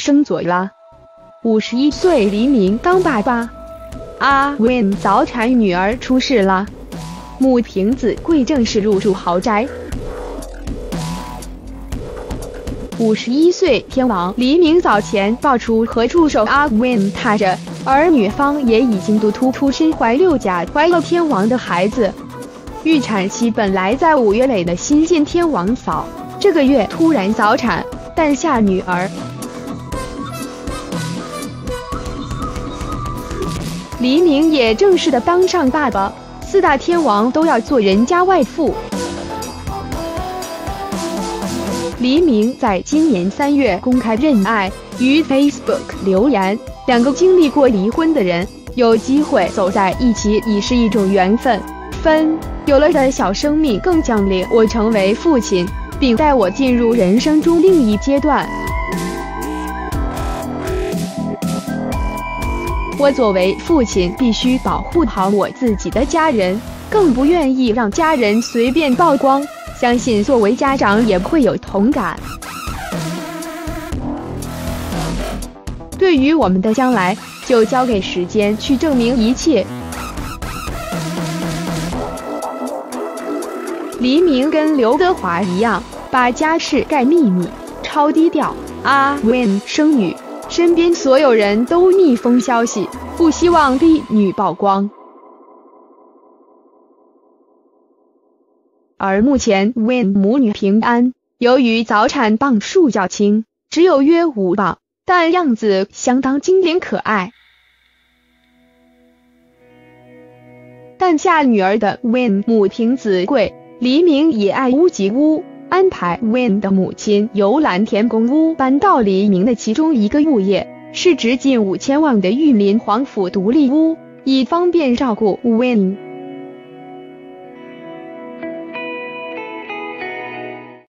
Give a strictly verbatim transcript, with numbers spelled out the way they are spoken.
生左了。五十一岁黎明当爸爸，阿 Win 早产女儿出事了，母凭子贵正式入住豪宅。五十一岁天王黎明早前爆出和助手阿 Win 踏着，而女方也已经肚突突身怀六甲，怀了天王的孩子。预产期本来在五月内的新晋天王嫂，这个月突然早产，诞下女儿。黎明也正式的当上爸爸，四大天王都要做人家外父。黎明在今年三月公开认爱，于 Facebook 留言，两个经历过离婚的人有机会走在一起已是一种缘分，分有了的小生命更奖励我成为父亲，并带我进入人生中另一阶段。我作为父亲必须保护好我自己的家人，更不愿意让家人随便曝光，相信作为家长也会有同感。对于我们的将来，就交给时间去证明一切。黎明跟刘德华一样，把家事盖秘密，超低调。阿 Win 生女，身边所有人都密封消息，不希望弟女曝光。而目前 Win 母女平安，由于早产磅数较轻，只有约五磅，但样子相当经典可爱。诞下女儿的 Win 母凭子贵，黎明也爱屋及乌，安排 Win 的母亲由蓝田公屋搬到黎明的其中一个物业，市值近五千万的玉林皇府独立屋，以方便照顾 Win。